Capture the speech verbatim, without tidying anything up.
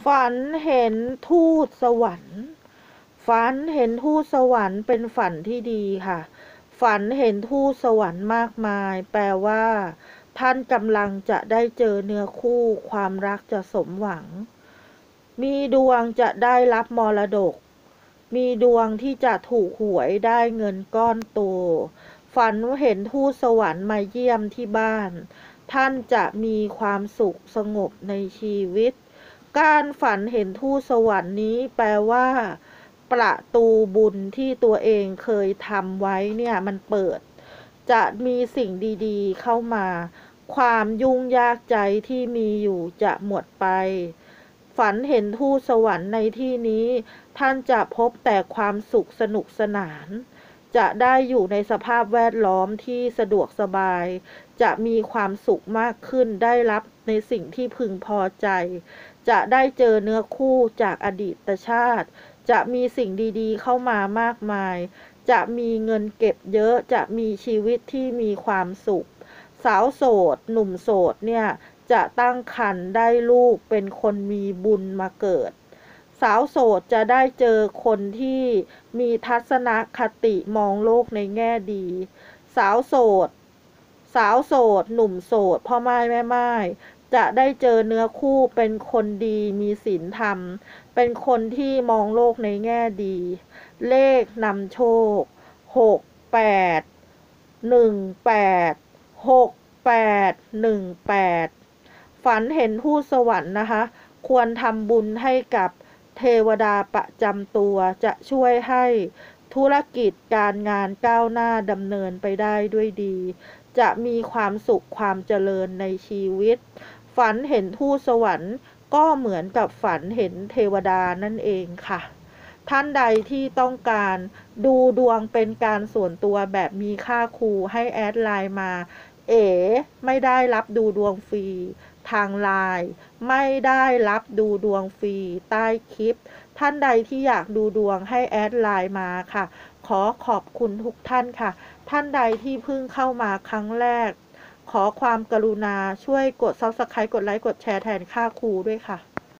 ฝันเห็นทูตสวรรค์ฝันเห็นทูตสวรรค์เป็นฝันที่ดีค่ะฝันเห็นทูตสวรรค์มากมายแปลว่าท่านกำลังจะได้เจอเนื้อคู่ความรักจะสมหวังมีดวงจะได้รับมรดกมีดวงที่จะถูกหวยได้เงินก้อนโตฝันเห็นทูตสวรรค์มาเยี่ยมที่บ้านท่านจะมีความสุขสงบในชีวิตการฝันเห็นทูตสวรรค์นี้แปลว่าประตูบุญที่ตัวเองเคยทำไว้เนี่ยมันเปิดจะมีสิ่งดีๆเข้ามาความยุ่งยากใจที่มีอยู่จะหมดไปฝันเห็นทูตสวรรค์ในที่นี้ท่านจะพบแต่ความสุขสนุกสนานจะได้อยู่ในสภาพแวดล้อมที่สะดวกสบายจะมีความสุขมากขึ้นได้รับในสิ่งที่พึงพอใจจะได้เจอเนื้อคู่จากอดีตชาติจะมีสิ่งดีๆเข้ามามากมายจะมีเงินเก็บเยอะจะมีชีวิตที่มีความสุขสาวโสดหนุ่มโสดเนี่ยจะตั้งครรภ์ได้ลูกเป็นคนมีบุญมาเกิดสาวโสดจะได้เจอคนที่มีทัศนคติมองโลกในแง่ดีสาวโสดสาวโสดหนุ่มโสดพ่อม่ายแม่ม่ายจะได้เจอเนื้อคู่เป็นคนดีมีศีลธรรมเป็นคนที่มองโลกในแง่ดีเลขนำโชคหกแปดหนึ่งแปดหกแปดหนึ่งแปดฝันเห็นทูตสวรรค์นะคะควรทำบุญให้กับเทวดาประจำตัวจะช่วยให้ธุรกิจการงานก้าวหน้าดำเนินไปได้ด้วยดีจะมีความสุขความเจริญในชีวิตฝันเห็นทูตสวรรค์ก็เหมือนกับฝันเห็นเทวดานั่นเองค่ะท่านใดที่ต้องการดูดวงเป็นการส่วนตัวแบบมีค่าครูให้แอดไลน์มาเอ๋ไม่ได้รับดูดวงฟรีทางไลน์ไม่ได้รับดูดวงฟรีใต้คลิปท่านใดที่อยากดูดวงให้แอดไลน์มาค่ะขอขอบคุณทุกท่านค่ะท่านใดที่เพิ่งเข้ามาครั้งแรกขอความกรุณาช่วยกด ซับสไครบ์ กดไลค์กดแชร์แทนค่าครูด้วยค่ะ